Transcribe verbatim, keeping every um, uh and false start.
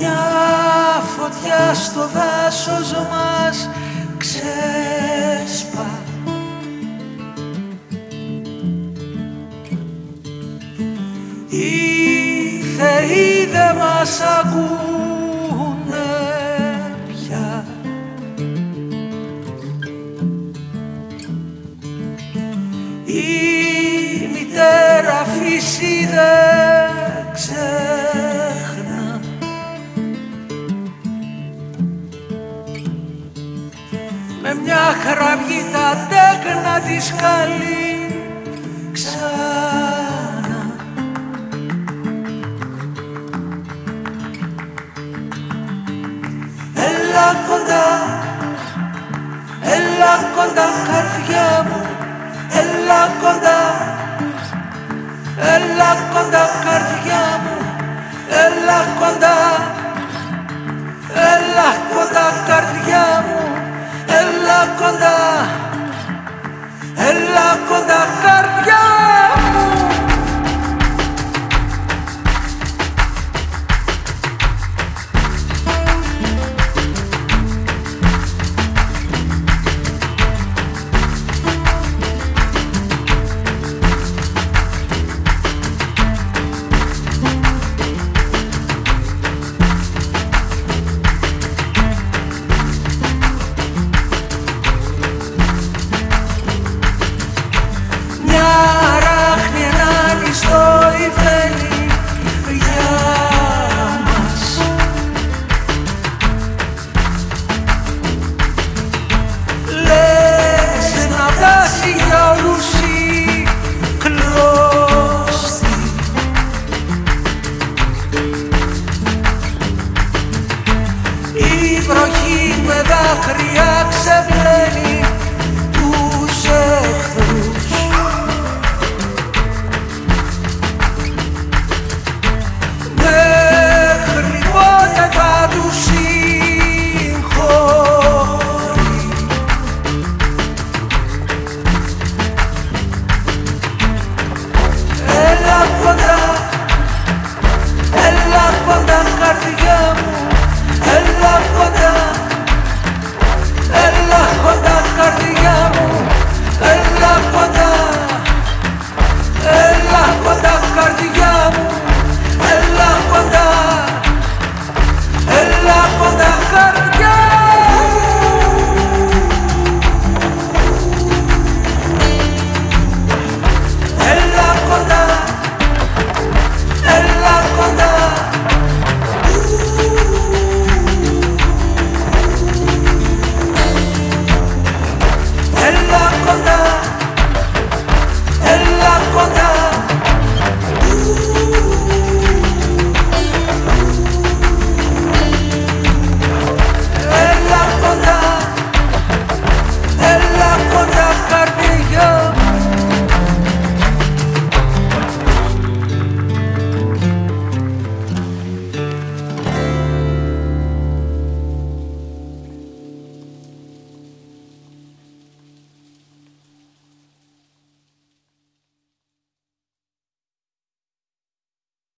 Μια φωτιά στο δάσος μας ξέσπα. Οι θεοί δε μας ακούνε πια. Η μητέρα φύση δεν ξέχνα. Με μια χαραυγή τα τέκνα της καλεί ξανά. Έλα κοντά, έλα κοντά καρδιά μου, έλα κοντά, έλα κοντά καρδιά μου, έλα κοντά, έλα κοντά καρδιά μου, έλα κοντά, έλα κοντά καρδιά μου.